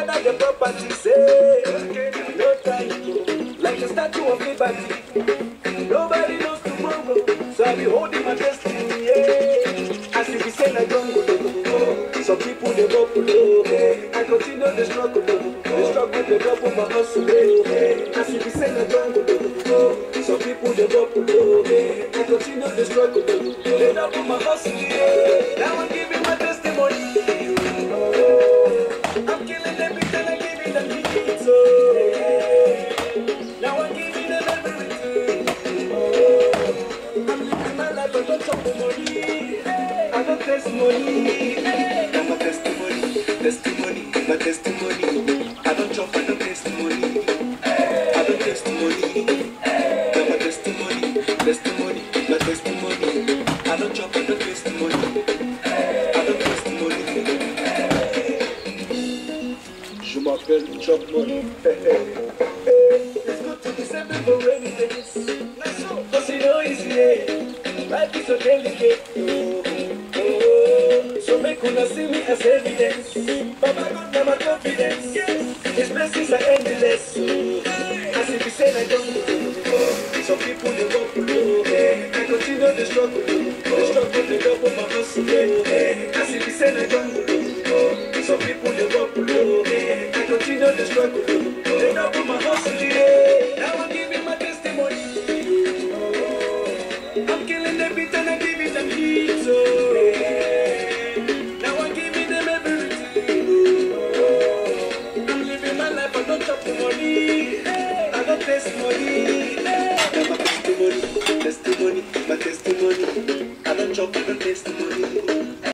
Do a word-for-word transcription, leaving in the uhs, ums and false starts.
gather the property, say, no time, like a statue of liberty. Nobody knows tomorrow, so I'll be holding my destiny, yeah. As if we say I don't go, some people they go below, I continue the struggle, the struggle they double my hustle, as if we say I don't go, some people they go below, I continue the struggle, they double my hustle, now I'm giving my testimony. I'm killing them because I'm giving them heat, so now I'm giving them everything. I'm living my life, I don't chop the money, I don't taste money. I'm a testimony, testimony, my testimony. I don't chop, I don't taste money, I don't taste money. I'm a testimony, testimony, my testimony. I don't chop, I don't taste money, I don't taste money. Je m'appelle Chop Money. It's good to be simple for rainy days. Cause you know it's yeah. Life is so delicate. Oh, oh. So make una see me as evidence. Baba God, now my confidence. His blessings are endless. As if he said I don't go. Some people they go below. I continue the struggle. The struggle they double my hustle. As if he said I don't go. Some people they go below. I continue the struggle. They double my hustle. Now I'm giving my testimony. I'm killing the beat and I'm giving them heat. So now I'm giving them everything. I'm living my life. I don't chop the money. I don't taste money.